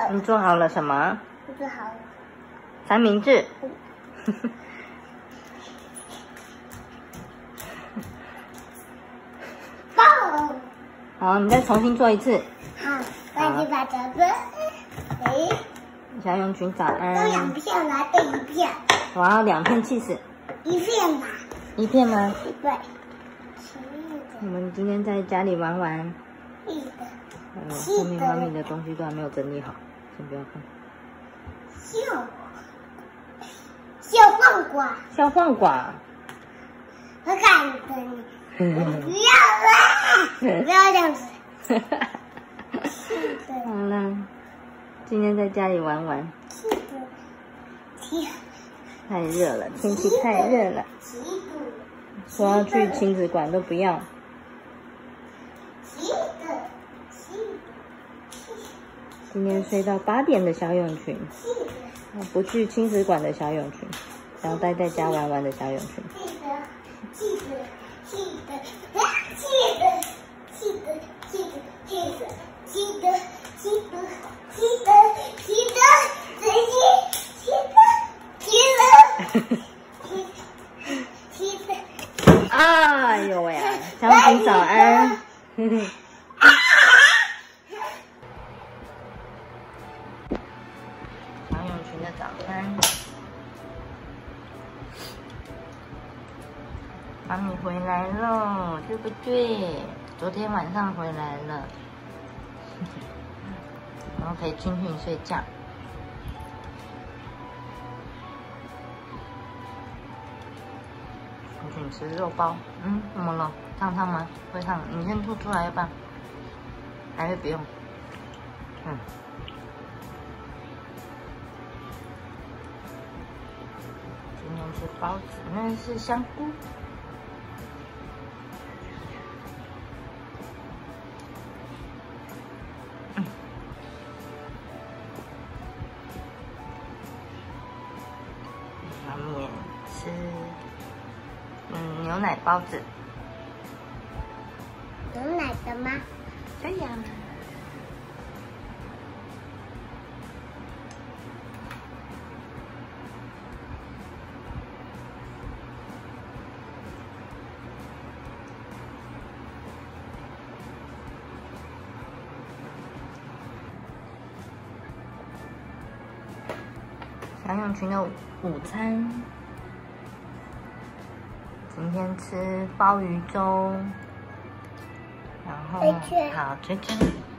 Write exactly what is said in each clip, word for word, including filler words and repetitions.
你做好了什么？ 我做好了。 三明治。 爆！ 好，你再重新做一次。 好，那就把这个，哎， 小永群早都安。 两片来对一片。 我要两片起司。 一片吧。 一片吗？ 对。 我们今天在家里玩玩。 一个。 嗯，后面妈咪的东西都还没有整理好，先不要看。 小小黄瓜。 小黄瓜。 我看着你。不要啦！不要这样子。 好了，今天在家里玩玩。太热了，天气太热了。说要去亲子馆都不要。今天睡到八点的小永群，不去亲子馆的小永群，然后待在家玩玩的小永群。 气死！气死！气死！气死！气死！气死！气死！气死！气死！气死！气死！气死！气死！ 哎呦喂！小永群早安。小永群的早安。妈咪回来了，对不对？昨天晚上回来了，然后陪君君睡觉。君君吃肉包，嗯，怎么了？烫烫吗？会烫？你先吐出来要不要？还是不用？嗯。今天吃包子，那是香菇。妈咪吃，嗯，牛奶包子。 牛奶的吗？ 对呀。小永群的午餐，今天吃鲍鱼粥，然后好吹吹。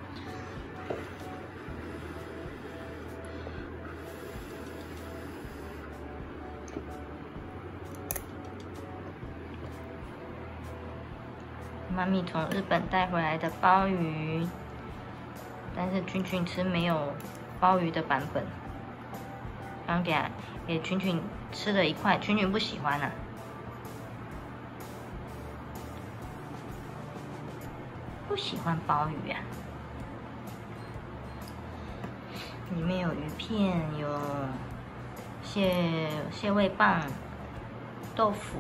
妈咪从日本带回来的鲍鱼，但是君君吃没有鲍鱼的版本。刚给给群群吃了一块，群群不喜欢啊，不喜欢鲍鱼啊。里面有鱼片，有蟹蟹味棒、豆腐。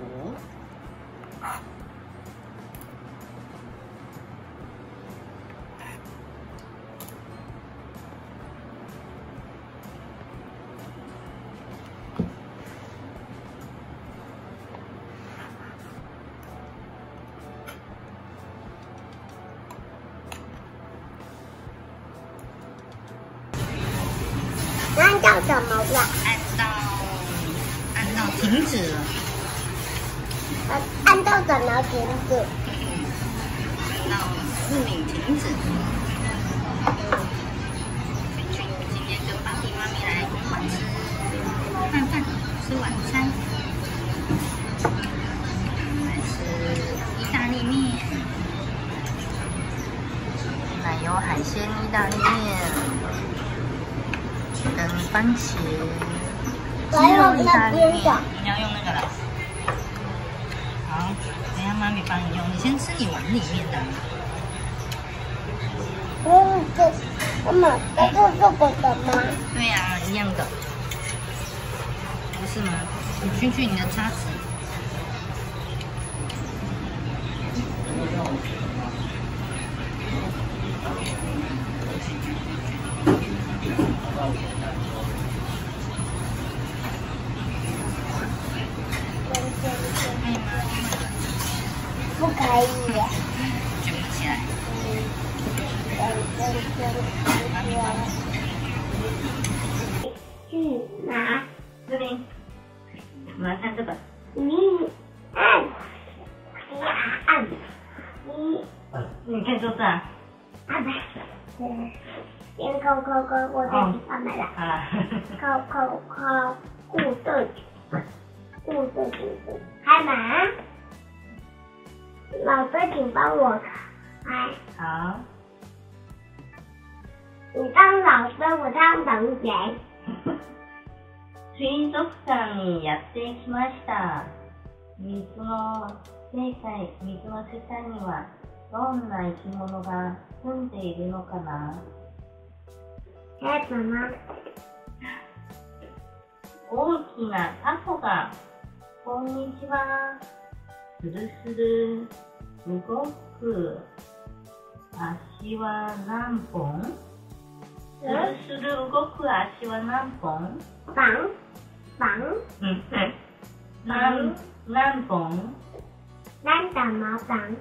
按照怎么了？ 按到按到停止了。 按按照怎么停止？ 按到四名停止。君君今天跟爸比妈咪来公馆吃饭饭，吃晚餐。来吃意大利面，奶油海鲜意大利面。跟番茄鸡肉意大利面，你要用那个了。好，等一下妈咪帮你用，你先吃你碗里面的。 嗯，这妈妈，这是这个的吗？ 对呀、啊，一样的，不是吗？你去去你的叉子。 可以。 卷不起来。 去拿这边，我们来看这个。 一按，一按，一。 你可以做这啊。 啊不，嗯，先扣扣扣，我自己放来了。 好了。 扣扣扣，固定，固定固定，开门。老师，请帮我开。 好。 你当老师，我当同学。 水族館にやってきました。水の世界、水の世界にはどんな生き物が住んでいるのかな？ え、什么？ 大きなタコが、こんにちは。スルスル動く足は何本？スルスル動く足は何本？ 绑绑。 嗯嗯。何何本？ 何怎么绑？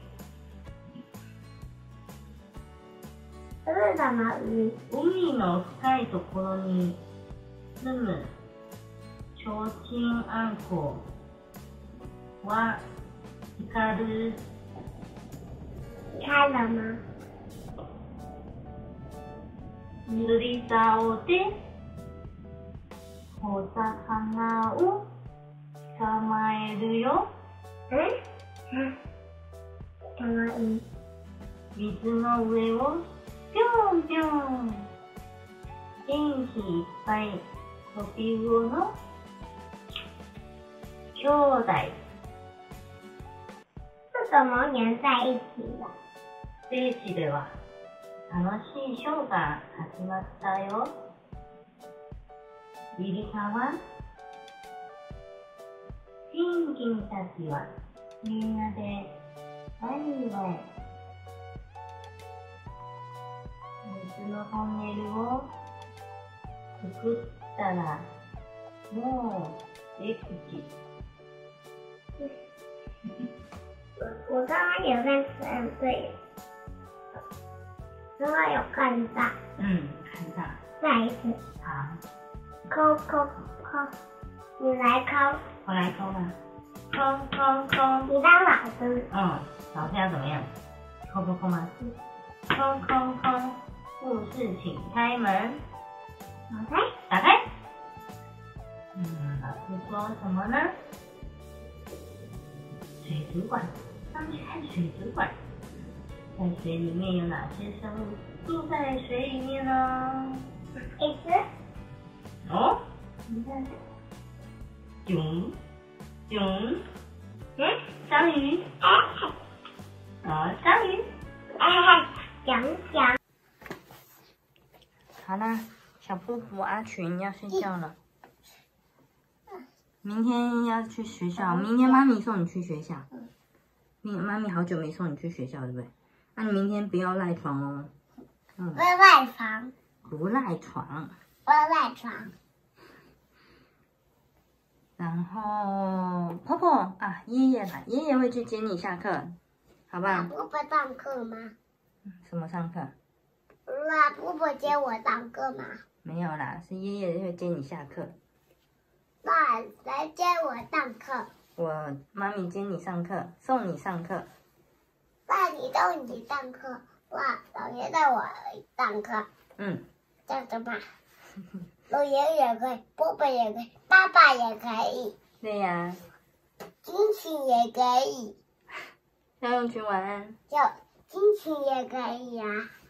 这是什么鱼？ 海の深いところに住むちょうちんあんこは光る。 开了吗？ 釣り竿で小魚を捕まえるよ。 嗯？什么鱼？ 水の上をぴょんぴょん元気いっぱい飛び魚の兄弟。 是怎么连在一起的？ ステージでは楽しいショーが始まったよ。イルカはペンギンたちはみんなでワイワイ水のトンネルを作ったらもう出口。 我刚刚有认识，嗯，对，刚刚有看到。 嗯，看到。 再一次。 好。 抠抠抠，你来抠。 我来抠吧。抠抠抠。 你当老师。 嗯，老师要怎么样？抠不抠吗？抠抠抠。故事请开门。 打开。 打开。嗯，老师说什么呢？水族馆，上去看水族馆。在水里面有哪些生物住在水里面呢？ 一只。 哦，你看，囧囧，嗯，章鱼。哦，章鱼。 哎，讲讲。 好啦，小布布阿群要睡觉了。明天要去学校，明天妈咪送你去学校。明妈咪好久没送你去学校，对不对？那、啊、你明天不要赖床哦。 嗯。不赖床。 不赖床。 不赖床。 然后婆婆啊，爷爷来，爷爷会去接你下课，好不好？ 婆婆上课吗？ 什么上课？ 那婆婆接我上课吗？ 没有啦，是爷爷会接你下课。 那谁接我上课？ 我妈咪接你上课，送你上课。 那你送你上课，哇，老爷带我上课。 嗯。 这样子吧。老爷也可以，婆婆也可以，爸爸也可以。 对呀、啊。 亲亲也可以。 小永群晚安。 就亲亲也可以呀、啊。